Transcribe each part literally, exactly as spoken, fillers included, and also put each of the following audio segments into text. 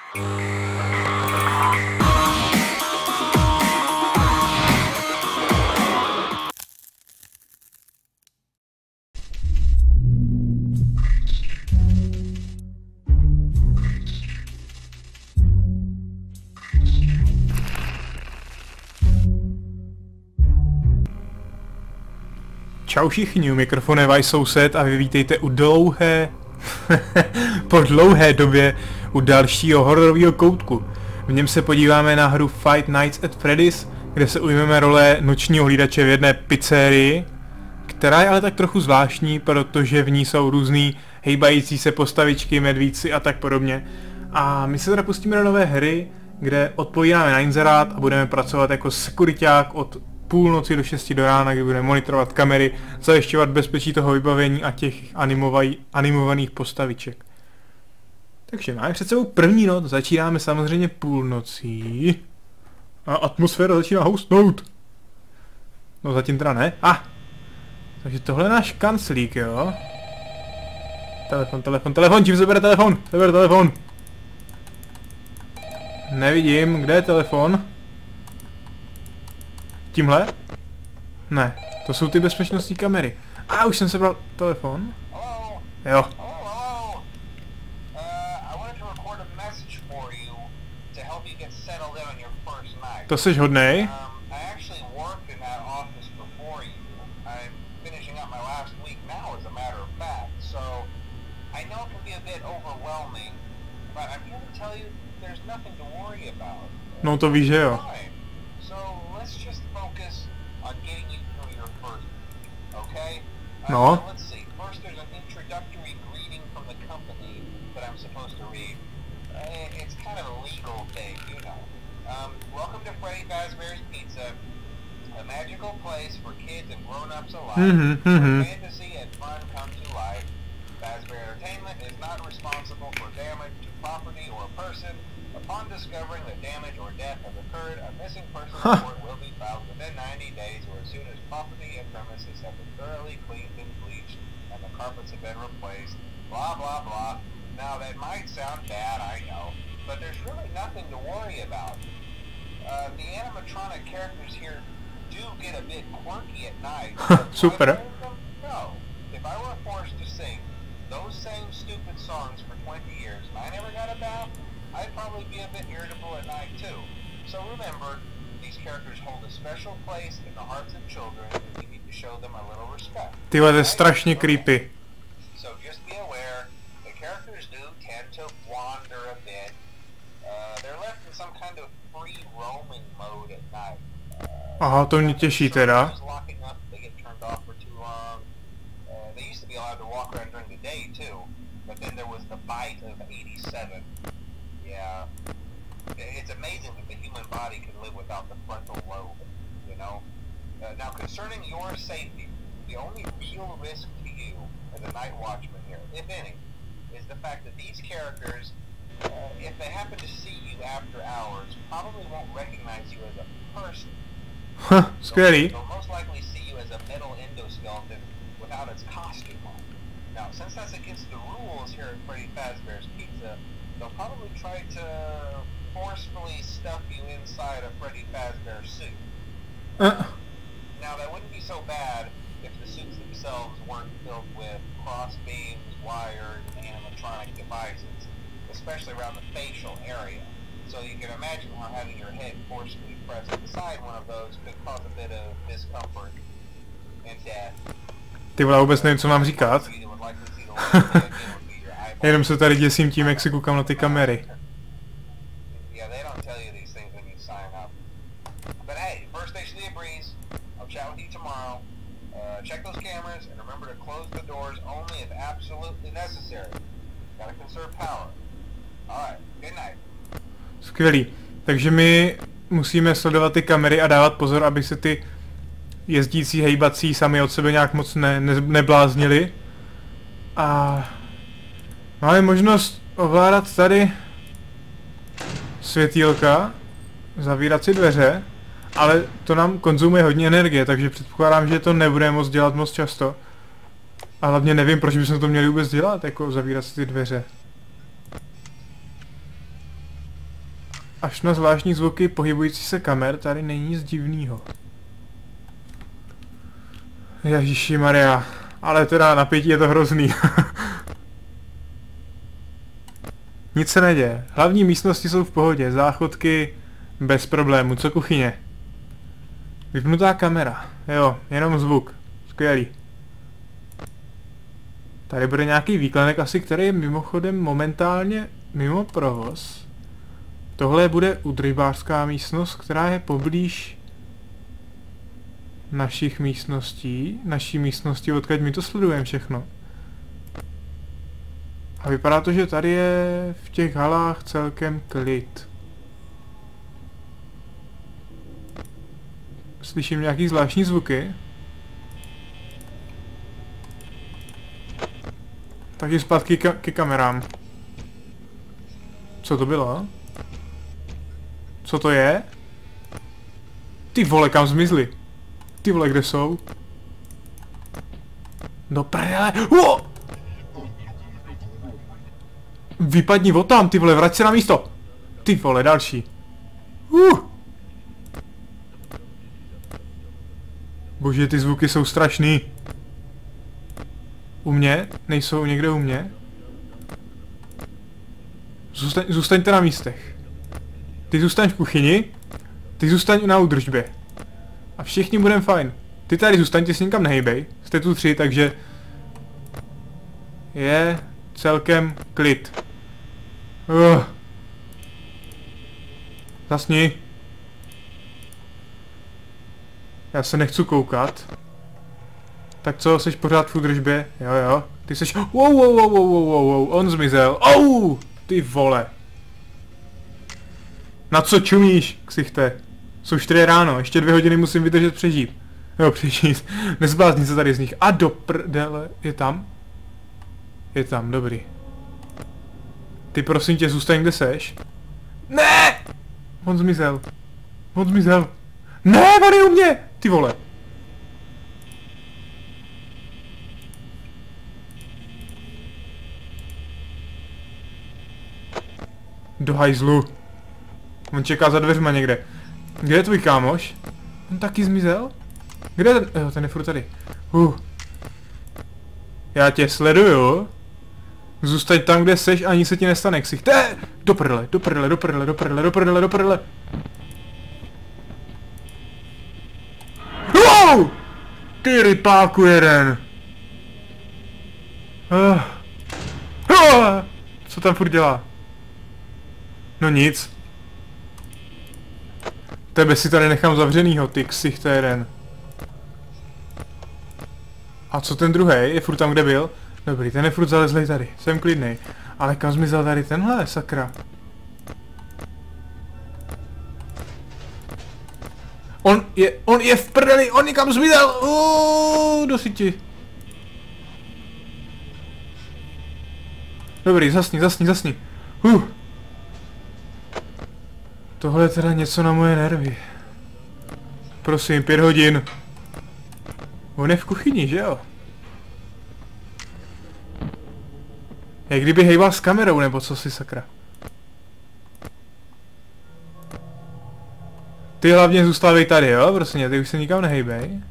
Čau všichni, u mikrofonu je váš soused a vy vítejte u dlouhé, po dlouhé době u dalšího hororového koutku. V něm se podíváme na hru Five Nights at Freddy's, kde se ujmeme role nočního hlídače v jedné pizzerii, která je ale tak trochu zvláštní, protože v ní jsou různý hejbající se postavičky, medvíci a tak podobně. A my se teda pustíme do nové hry, kde odpovídáme na inzerát a budeme pracovat jako sekuriťák od půlnoci do šesti do rána, kdy budeme monitorovat kamery, zajišťovat bezpečí toho vybavení a těch animovaných postaviček. Takže máme před sebou první noc, začínáme samozřejmě půlnocí. A atmosféra začíná houstnout. No zatím teda ne. A! Ah. Takže tohle je náš kanclík, jo? Telefon, telefon, telefon, čím se bere telefon? Bere telefon. Nevidím, kde je telefon? Tímhle? Ne, to jsou ty bezpečnostní kamery. A ah, už jsem sebral telefon. Jo. To jsi hodnej. No to víš, že jo. No. Mhm, mhm. Huh. Carpets have been replaced, blah blah blah. Now that might sound bad, I know, but there's really nothing to worry about. Uh, the animatronic characters here do get a bit quirky at night. Super. No. If I were forced to sing those same stupid songs for twenty years and I never got a bath, I'd probably be a bit irritable at night too. So remember, these characters hold a special place in the hearts of children and we need to show them a little respect. Tyhle, to je strašně creepy. So just be aware, the characters do tend to wander a bit. Uh, they're left in some kind of free roaming mode at night. Uh, Aha, to mě těší teda. They used to be allowed to walk around during the day too, but then there was the bite of eighty-seven. Yeah. It's amazing that the human body can live without the frontal lobe, you know? Uh, now, concerning your safety, the only real risk to you as a night watchman here, if any, is the fact that these characters, uh, if they happen to see you after hours, probably won't recognize you as a person. Huh, scary. They'll, they'll most likely see you as a metal endoskeleton without its costume on. Now, since that's against the rules here at Freddy Fazbear's Pizza, they'll probably try to forcefully stuff you inside a Freddy Fazbear suit. Uh. Now, that wouldn't be so bad if the suits themselves weren't filled with cross beams, wires, and animatronic devices, especially around the facial area. So you can imagine how having your head forcefully pressed inside one of those could cause a bit of discomfort and death. Ty vole, vůbec nevím, co mám říkat. Jenom se tady děsím tím, jak si koukám na ty kamery. Skvělý. Takže my musíme sledovat ty kamery a dávat pozor, aby se ty jezdící, hejbací sami od sebe nějak moc ne, ne, nebláznili. A máme možnost ovládat tady světýlka, zavírat si dveře, ale to nám konzumuje hodně energie, takže předpokládám, že to nebudeme moc dělat moc často. A hlavně nevím, proč bychom to měli vůbec dělat, jako zavírat si ty dveře. až na zvláštní zvuky pohybující se kamer tady není nic divného. Ježišimaria, ale teda napětí je to hrozný. Nic se neděje. Hlavní místnosti jsou v pohodě, záchodky bez problémů. Co kuchyně? Vypnutá kamera. Jo, jenom zvuk. Skvělý. Tady bude nějaký výklenek asi, který je mimochodem momentálně mimo provoz. Tohle bude údržbářská místnost, která je poblíž našich místností. Naší místnosti, odkud my to sledujeme všechno. A vypadá to, že tady je v těch halách celkem klid. Slyším nějaký zvláštní zvuky. Takže zpátky ka ke kamerám. Co to bylo? Co to je? Ty vole, kam zmizli? Ty vole, kde jsou? Do prdele. Oh! Vypadni od tam, ty vole, vrať se na místo. Ty vole, další. Uh! Bože, ty zvuky jsou strašný. U mě? Nejsou někde u mě? Zůstaň, zůstaňte na místech. Ty zůstaň v kuchyni. Ty zůstaň na údržbě. A všichni budeme fajn. Ty tady zůstaňte, si nikam nehejbej. Jste tu tři, takže... je celkem klid. Uh. Zasni. Já se nechci koukat. Tak co, jsi pořád v údržbě? Jo, jo. Ty jsi... Wow, wow, wow, wow, wow, wow, on zmizel. Oh! Ty vole. Na co čumíš, ksichte? Jsou čtyři ráno, ještě dvě hodiny musím vydržet přežít. Jo, přežít. Nezblázni se tady z nich. A do prdele. Je tam? Je tam, dobrý. Ty prosím tě, zůstaň, kde seš. Ne! On zmizel. On zmizel. Ne, on je u mě! Ty vole. Do hajzlu. On čeká za dveřma někde. Kde je tvůj kámoš? On taky zmizel? Kde je ten? Jo, ten je furt tady. Uh. Já tě sleduju. Zůstaň tam, kde seš a nic se ti nestane, ksichte. Do prdele, do prdele, do prdele, do prdele, do prdele, do prdele. Wow! Ty rypáku jeden. Uh. Uh. Co tam furt dělá? No nic. Tebe si tady nechám zavřenýho, ty ksichte jeden. A co ten druhý? Je furt tam, kde byl? Dobrý, ten je furt zalezlej tady. Jsem klidnej. Ale kam zmizel tady tenhle, sakra? On je, on je v prdeli, on někam zmizel! Uuuu, do síti. Dobrý, zasni, zasni, zasni. Uh. Tohle je teda něco na moje nervy. Prosím, pět hodin. On je v kuchyni, že jo? Jak kdyby hejbal s kamerou, nebo co si, sakra. Ty hlavně zůstávej tady, jo? Prostě, ty už se nikam nehejbej.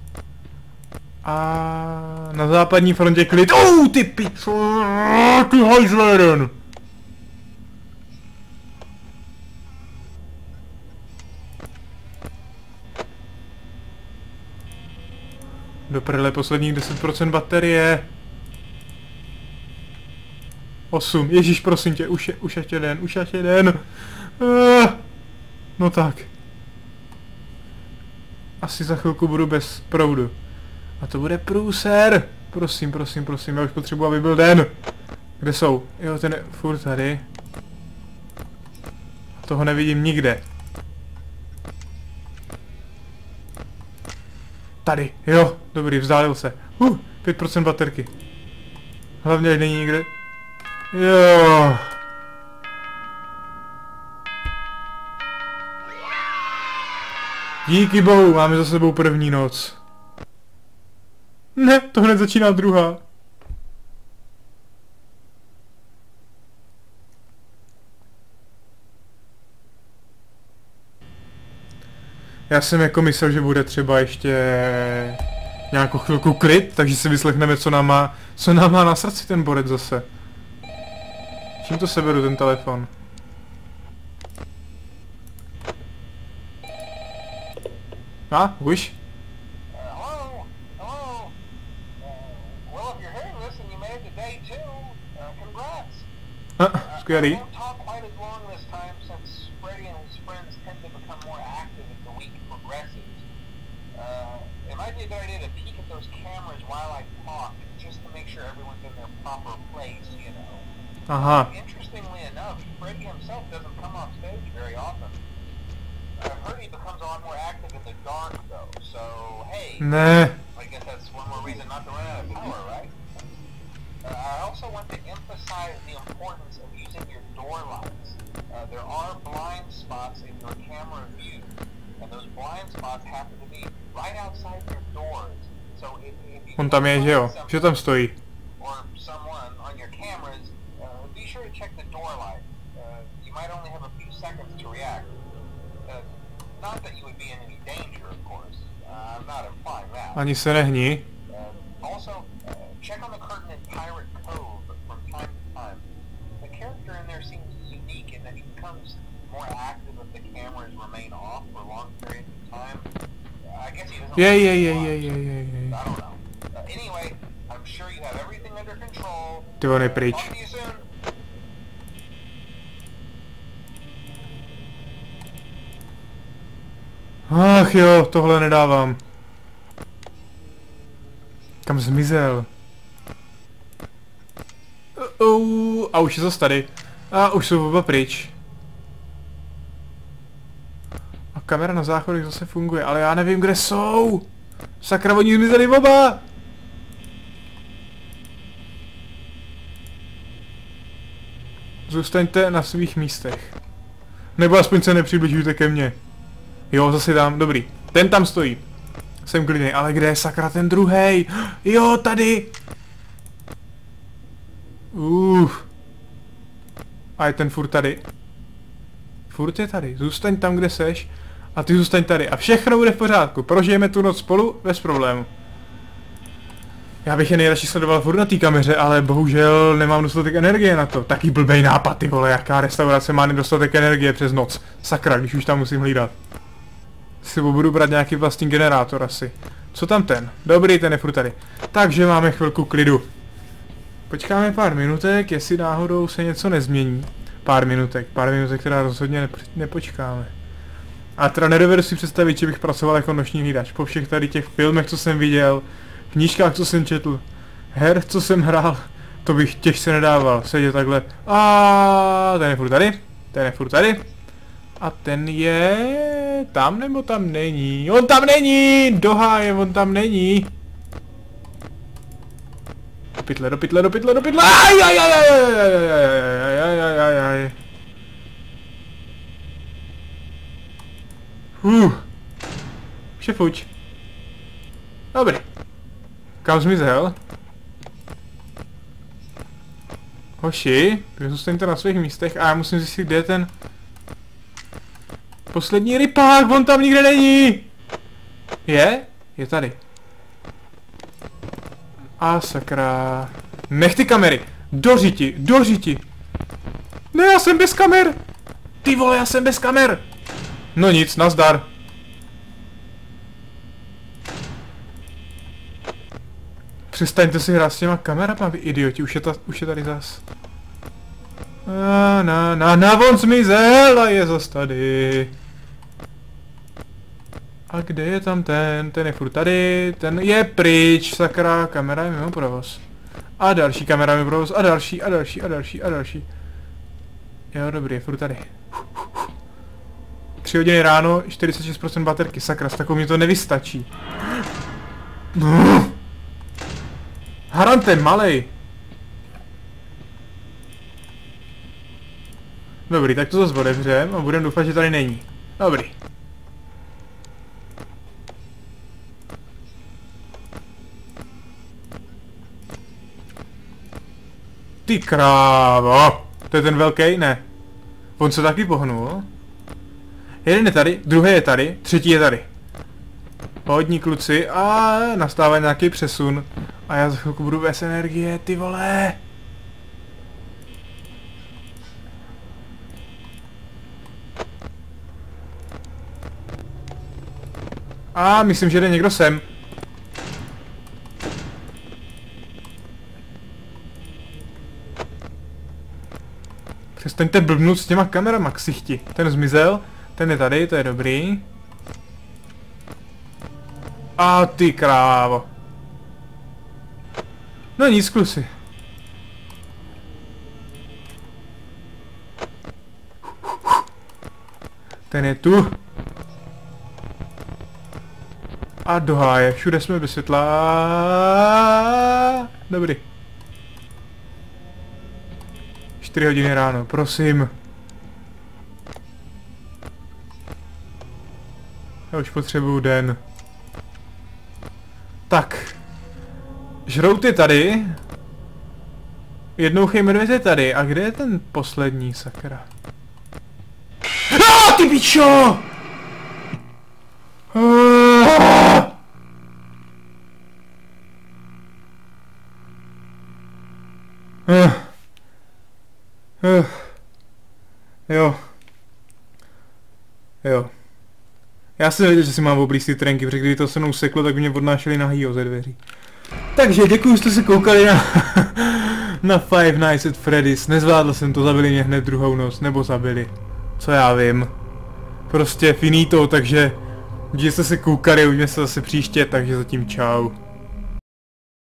A na západní frontě klid. Oh, ty pičo! Ty hajzle jeden! Do prdele, posledních deset procent baterie. osm. Ježíš, prosím tě, už je, už ještě jeden, už ještě jeden. Uh, no tak. Asi za chvilku budu bez proudu. A to bude průser. Prosím, prosím, prosím, já už potřebuji, aby byl den. Kde jsou? Jo, ten je furt tady. Toho nevidím nikde. Tady, jo, dobrý, vzdálil se. Uh, pět procent baterky. Hlavně není nikde. Jo. Díky bohu, máme za sebou první noc. Ne, to hned začíná druhá. Já jsem jako myslel, že bude třeba ještě nějakou chvilku klid, takže si vyslechneme, co nám má, co nám má na srdci ten borec zase. Čím to seberu ten telefon? A, už? Ah, skvělý. Aha. Ne. On tam je, že jo? Že tam stojí? Ani se nehní. Je, je, je, je, je, je, je. Ty on je pryč. Ach jo, tohle nedávám. Kam zmizel? Uh, uh, a už je zase tady. A už jsou oba pryč. A kamera na záchodech zase funguje, ale já nevím, kde jsou. Sakra, oni zmizeli oba. Zůstaňte na svých místech. Nebo aspoň se nepřibližujte ke mně. Jo, zase tam, dobrý. Ten tam stojí. Jsem klidný, ale kde je sakra ten druhej? Jo, tady! Uf. A je ten furt tady. Furt je tady. Zůstaň tam, kde seš. A ty zůstaň tady. A všechno bude v pořádku. Prožijeme tu noc spolu bez problému. Já bych je nejradši sledoval furt na té kameře, ale bohužel nemám dostatek energie na to. Taký blbej nápad, ty vole, jaká restaurace má nedostatek energie přes noc. Sakra, když už tam musím hlídat. Si budu brát nějaký vlastní generátor asi. Co tam ten? Dobrý, ten je furt tady. Takže máme chvilku klidu. Počkáme pár minutek, jestli náhodou se něco nezmění. Pár minutek, pár minutek, která rozhodně nepočkáme. A teda nedovedu si představit, že bych pracoval jako noční hlídač. Po všech tady těch filmech, co jsem viděl, knížkách, co jsem četl, her, co jsem hrál, to bych těžce nedával. Sedět takhle. A ten je furt tady, ten je furt tady. A ten je... tam nebo tam není? On tam není! Do háje, on tam není! Do pytle, do pytle, do pytle, do pytle! Aj, aj, aj, aj, aj, aj, aj, aj, aj, aj, aj. Huh. Už je fuč. Dobrý. Kam zmizel? Hoši, zůstaňte na svých místech a já musím zjistit, kde je ten... poslední rypák, on tam nikde není! Je? Je tady. A sakra. Nech ty kamery! Do řiti, do řiti! Ne, já jsem bez kamer! Ty vole, já jsem bez kamer! No nic, nazdar. Přestaňte si hrát s těma kamerama, vy idioti, už je, ta, už je tady zas. Na, na, na, na, on zmizel a je zas tady. A kde je tam ten? Ten je furt tady, ten je pryč, sakra, kamera je mimo provoz. A další kamera mimo provoz, a další, a další, a další, a další. Jo, dobrý, je furt tady. Tři hodiny ráno, čtyřicet šest procent baterky, sakra, s takovou mi to nevystačí. Harantem, malej. Dobrý, tak to zase otevřem a budeme doufat, že tady není. Dobrý. Ty krávo. To je ten velký? Ne. On se taky pohnul. Jeden je tady, druhý je tady, třetí je tady. Hodní kluci a nastává nějaký přesun. A já za chvilku budu bez energie, ty vole. A myslím, že jde někdo sem. Přestaňte blbnout s těma kamerama, ksichti. Ten zmizel, ten je tady, to je dobrý. A ty krávo. No nic, kluci. Ten je tu. A do háje, všude jsme bez světla. Dobrý. čtyři hodiny ráno, prosím. Já už potřebuju den. Tak. Žrout je tady. Jednouchý medvěd je tady. A kde je ten poslední, sakra? Ah, ty pičo! Ah! Ah. Uh, jo. Jo. Já jsem věděl, že si mám oblízt ty trenky, protože kdyby to se mnou seklo, tak by mě odnášeli nahýho ze dveří. Takže děkuji, že jste se koukali na, na Five Nights at Freddy's. Nezvládl jsem to, zabili mě hned druhou noc, nebo zabili. Co já vím. Prostě finito, takže když jste se koukali, uvidíme se zase příště, takže zatím čau.